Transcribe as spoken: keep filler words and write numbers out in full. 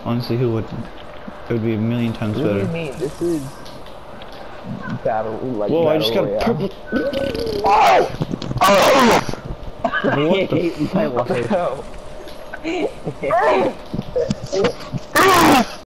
Honestly, who wouldn't? It would be a million times What do better. you mean? This is battle like Whoa, battle I just got a royale. purple. Oh! Oh! What the hate my life.